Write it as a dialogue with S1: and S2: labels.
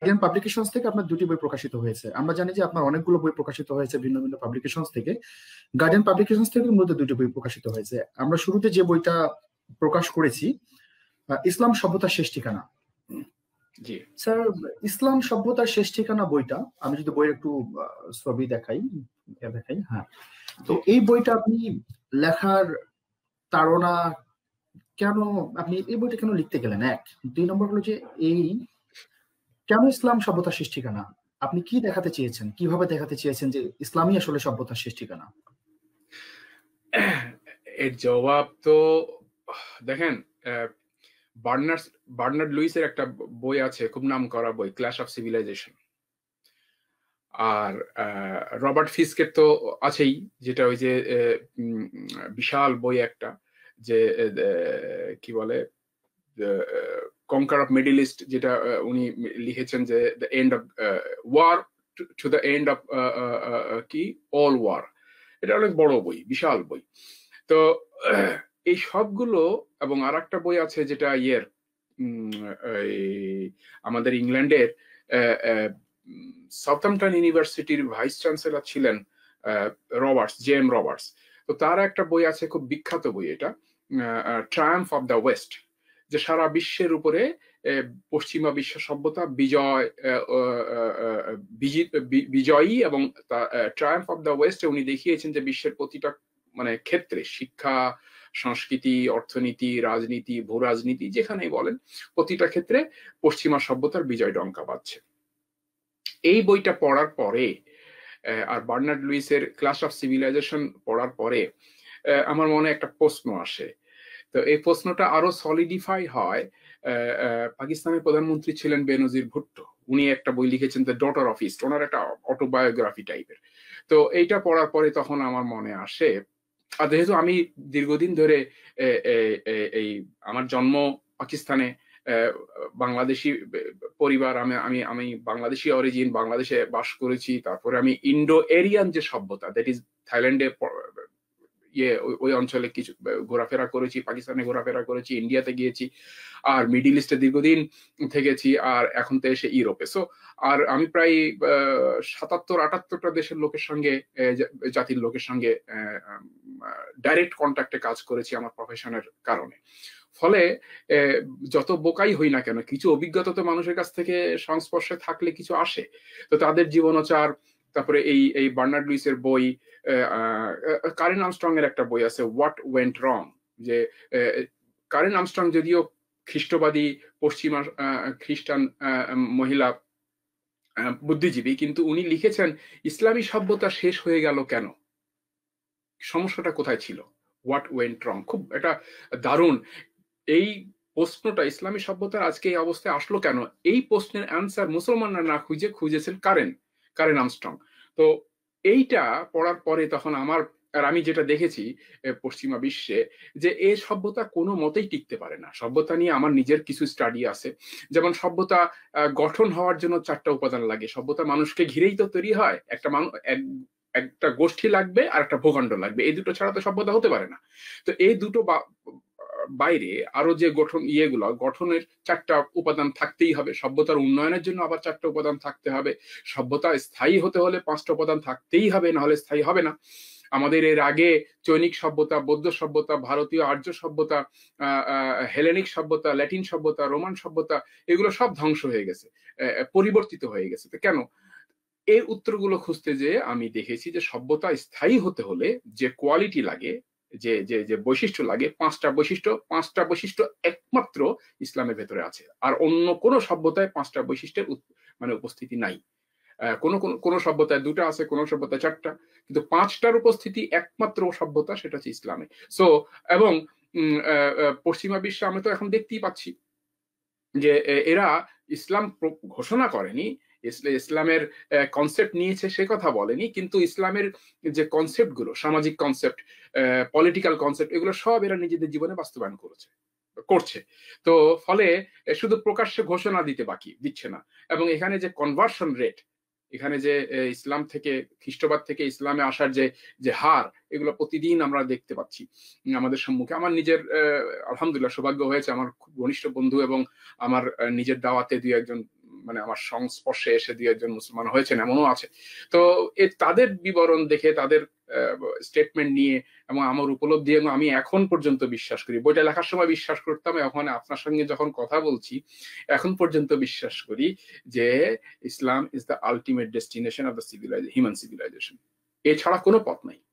S1: Guardian publications থেকে আপনার দুটি বই প্রকাশিত হয়েছে। আমরা জানি যে আপনার অনেকগুলো বই প্রকাশিত হয়েছে ভিন্ন ভিন্ন পাবলিকেশনস থেকে। গার্ডিয়ান পাবলিকেশনস থেকে মূলত দুটি বই প্রকাশিত হয়েছে। আমরা শুরুতে যে বইটা প্রকাশ করেছি, ইসলাম সভ্যতার শেষ ঠিকানা।
S2: জি
S1: স্যার, ইসলাম সভ্যতার শেষ ঠিকানা বইটা, আমি যদি বইয়ের একটু ছবি দেখাই, হ্যাঁ। তো এই বইটা আপনি লেখার তাড়না কেন, আপনি এই বইটা কেন লিখতে গেলেন? এক, দুই নম্বর হলো যে এই কেন ইসলাম সভ্যতার শেষ ঠিকানা? আপনি কি দেখাতে চেয়েছেন, কিভাবে দেখাতে চেয়েছেন যে ইসলামই আসলে সভ্যতার শেষ ঠিকানা?
S2: এর জবাব তো দেখেন, বার্নার্ড লুইসের একটা বই আছে, খুব নাম করা বই, ক্ল্যাশ অফ সিভিলাইজেশন। আর রবার্ট ফিস্কের তো আছেই, যেটা ওই যে বিশাল বই একটা, যে কি বলে, কনকার অফ মিডল ইস্ট, যেটা উনি লিখেছেন যে the end of war to the end of কি অল ওয়ার। এটা অনেক বড় বই, বিশাল বই। তো এই সবগুলো, এবং আর একটা বই আছে যেটা আমাদের ইংল্যান্ডের সাউথাম্পটন ইউনিভার্সিটির ভাইস চ্যান্সেলর ছিলেন রবার্টস, জেম রবার্টস। তো তার একটা বই আছে, খুব বিখ্যাত বই এটা, ট্রায়াম্ফ অফ দ্য ওয়েস্ট, যে সারা বিশ্বের উপরে পশ্চিমা বিশ্ব সভ্যতা বিজয়ী, এবং ট্রায়াম্ফ অফ দ্য ওয়েস্টে উনি দেখিয়েছেন যে বিশ্বের প্রতিটা মানে ক্ষেত্রে, শিক্ষা, সংস্কৃতি, অর্থনীতি, রাজনীতি, ভূ রাজনীতি, যেখানেই বলেন, প্রতিটা ক্ষেত্রে পশ্চিমা সভ্যতার বিজয় ডঙ্কা বাজছে। এই বইটা পড়ার পরে, আর বার্নার্ড লুইসের ক্লাস অফ সিভিলাইজেশন পড়ার পরে আমার মনে একটা প্রশ্ন আসে। তো এই প্রশ্নটা আরো সলিডিফাই হয়। পাকিস্তানের প্রধানমন্ত্রী ছিলেন বেনজির ভুট্টো, উনি একটা বই লিখেছেন দ্য ডটার অফ ইস্ট, ওনার একটা অটোবায়োগ্রাফি টাইপের। তো এইটা পড়ার পরে তখন আমার মনে আসে, আর যেহেতু আমি দীর্ঘদিন ধরে এই আমার জন্ম পাকিস্তানে, বাংলাদেশি পরিবার, আমি আমি বাংলাদেশি অরিজিন, বাংলাদেশে বাস করেছি। তারপরে আমি ইন্ডো এরিয়ান যে সভ্যতা, দ্যাট ইজ থাইল্যান্ডে ওই অঞ্চলে কিছু ঘোরাফেরা করেছি, পাকিস্তানে ঘোরাফেরা করেছি, ইন্ডিয়াতে গিয়েছি, আর মিডিল ইস্টে দীর্ঘদিন থেকেছি, আর এখন তো এসে ইউরোপে। সো আর আমি প্রায় ৭৭-৭৮টা দেশের লোকের সঙ্গে, জাতির লোকের সঙ্গে ডাইরেক্ট কন্ট্যাক্টে কাজ করেছি আমার প্রফেশনের কারণে। ফলে যত বোকাই হই না কেন, কিছু অভিজ্ঞতা তো মানুষের কাছ থেকে সংস্পর্শে থাকলে কিছু আসে। তো তাদের জীবনাচার, তারপরে এই বার্নার্ড লুইসের বই, কারেন আর্মস্ট্রং এর একটা বই আছে হোয়াট ওয়েন্ট রং, যে কারেন আর্মস্ট্রং যদিও খ্রিস্টবাদী, পশ্চিমা খ্রিস্টান মহিলা বুদ্ধিজীবী, কিন্তু উনি লিখেছেন ইসলামী সভ্যতা শেষ হয়ে গেল কেন, সমস্যাটা কোথায় ছিল, হোয়াট ওয়েন্ট রং। খুব একটা দারুণ এই প্রশ্নটা, ইসলামী সভ্যতার আজকে এই অবস্থায় আসলো কেন, এই প্রশ্নের অ্যান্সার মুসলমানরা না খুঁজেছেন কারেন আর্মস্ট্রং। তো এইটা পড়ার পরে তখন আমি যেটা দেখেছি পশ্চিমা বিশ্বে, যে এই সভ্যতা কোনো মতেই টিকতে পারে না। সভ্যতা নিয়ে আমার নিজের কিছু স্টাডি আছে। যেমন সভ্যতা গঠন হওয়ার জন্য 4টা উপাদান লাগে। সভ্যতা মানুষকে ঘিরেই তো তৈরি হয়। একটা গোষ্ঠী লাগবে আর একটা ভূখণ্ড লাগবে, এই দুটো ছাড়া তো সভ্যতা হতে পারে না। তো এই দুটো বাইরে আরো যে গঠনের 4টা উপাদান থাকতেই হবে। সভ্যতার উন্নয়নের জন্য আবার 4টা উপাদান থাকতে হবে। সভ্যতা স্থায়ী হতে হলে 5টা উপাদান থাকতেই হবে, না হলে স্থায়ী হবে না। আমাদের এর আগে চৈনিক সভ্যতা, বৌদ্ধ সভ্যতা, ভারতীয় আর্য সভ্যতা, হেলেনিক সভ্যতা, ল্যাটিন সভ্যতা, রোমান সভ্যতা, এগুলো সব ধ্বংস হয়ে গেছে, পরিবর্তিত হয়ে গেছে। তো কেন? এর উত্তরগুলো খুঁজতে যে আমি দেখেছি যে সভ্যতা স্থায়ী হতে হলে যে কোয়ালিটি লাগে, যে যে যে বৈশিষ্ট্য লাগে, 5টা বৈশিষ্ট্য একমাত্র ইসলামের ভেতরে আছে। আর অন্য কোনো সভ্যতায় 5টা বৈশিষ্ট্যের মানে উপস্থিতি নাই। কোন সভ্যতায় 2টা আছে, কোন সভ্যতায় 4টা, কিন্তু 5টার উপস্থিতি একমাত্র সভ্যতা, সেটা হচ্ছে ইসলামে। সো এবং পশ্চিমা বিশ্বে আমরা তো এখন দেখতেই পাচ্ছি যে এরা ইসলাম ঘোষণা করেনি, ইসলামের কনসেপ্ট নিয়েছে সে কথা বলেনি, কিন্তু ইসলামের যে কনসেপ্ট গুলো, সামাজিক কনসেপ্ট, পলিটিক্যাল কনসেপ্ট, এগুলো সব এরা নিজেদের জীবনে বাস্তবায়ন করছে। তো ফলে শুধু প্রকাশ্যে ঘোষণা দিচ্ছে না। এবং এখানে যে কনভার্সন রেট, এখানে যে ইসলাম থেকে, খ্রিস্টবাদ থেকে ইসলামে আসার যে হার, এগুলো প্রতিদিন আমরা দেখতে পাচ্ছি আমাদের সম্মুখে। আমার নিজের আলহামদুলিল্লাহ সৌভাগ্য হয়েছে, আমার খুব ঘনিষ্ঠ বন্ধু এবং আমার নিজের দাওয়াতে 2-1 জন মানে আমার সংস্পর্শে এসে 2-1 মুসলমান হয়েছেন, এমনও আছে। তো তাদের বিবরণ দেখে, তাদের স্টেটমেন্ট নিয়ে এবং আমার উপলব্ধি, এবং আমি এখন পর্যন্ত বিশ্বাস করি, বইটা লেখার সময় বিশ্বাস করতাম, এখন আপনার সঙ্গে যখন কথা বলছি এখন পর্যন্ত বিশ্বাস করি যে Islam is the ultimate destination of the human civilisation. এছাড়া কোনো পথ নাই।